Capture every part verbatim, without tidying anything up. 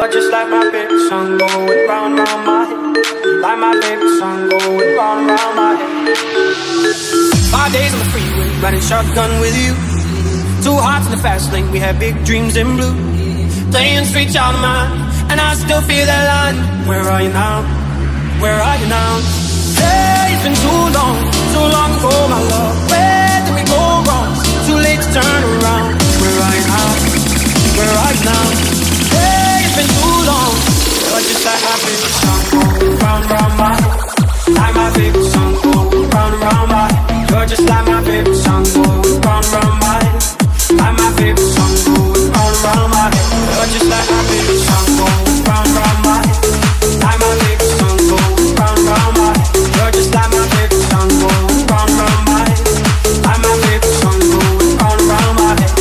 You're just like my favorite song going round and round my head. Like my favorite song going round and round my head. Five days on the freeway, riding shotgun with you. Two hearts in the fast lane, we had big dreams in blue. Playing Sweet Child of Mine, and I still feel that line. Where are you now? Where are you now? Hey, it's been too long, too long ago, my love. Where did we go wrong? Too late to turn around. Where are you now? Where are you now? Hey, it's been too long. You're just like my favorite song going round and round my head. Like my favorite song going round and round my head. You're just like my favorite song going round and round my head. Like my favorite song going round and round my head. You're just like my favorite song going round and round my head. Like my favorite song going round and round my head. You're just like my favorite song going round and round my head. Like my favorite song going round and round my head.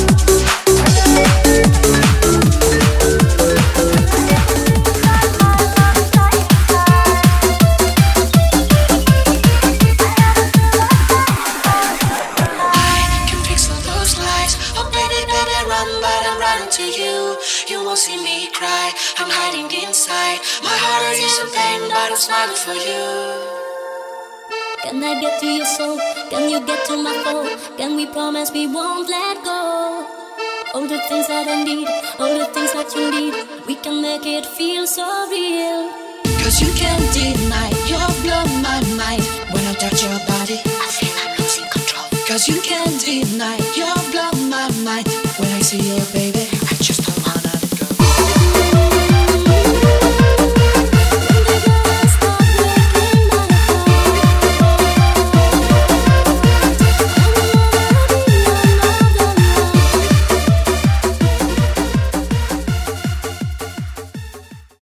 See me cry, I'm hiding inside. My heart is in pain, but I'm smiling for you. Can I get to your soul? Can you get to my soul? Can we promise we won't let go? All the things that I need, all the things that you need, we can make it feel so real. Cause you can't deny, you're blowing my mind. When I touch your body, I feel I'm losing control. Cause you can't deny, you're blowing my mind. When I see you, baby,